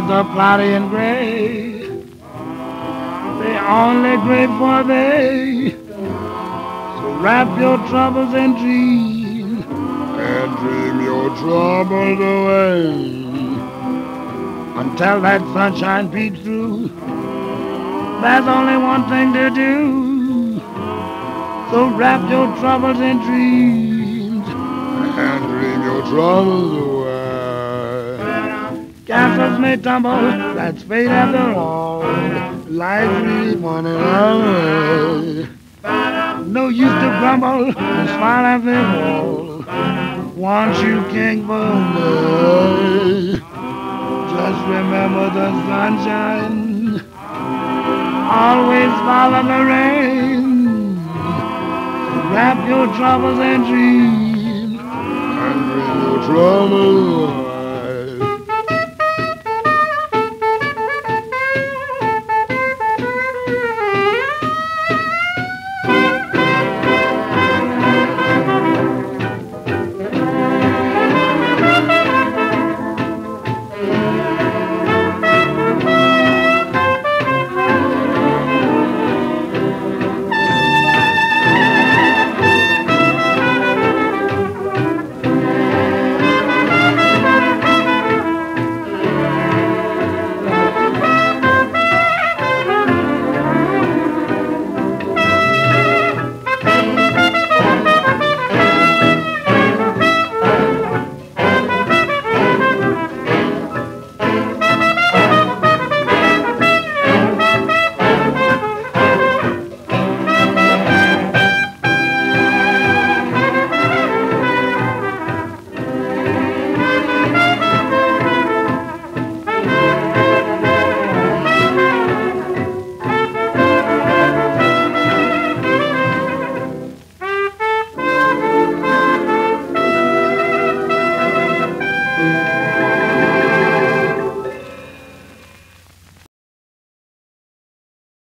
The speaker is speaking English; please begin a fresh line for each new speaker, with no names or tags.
skies are cloudy and gray. They only gray for they. So wrap your troubles in dreams and dream your troubles away. Until that sunshine peeks through, there's only one thing to do. So wrap your troubles in dreams and dream your troubles away. Castles may tumble, that's fate after all. Life's really fun and away. No use to grumble and smile at the wall. Once you king for a day. Just remember the sunshine, always follow the rain. Wrap your troubles in dreams and dream your troubles away.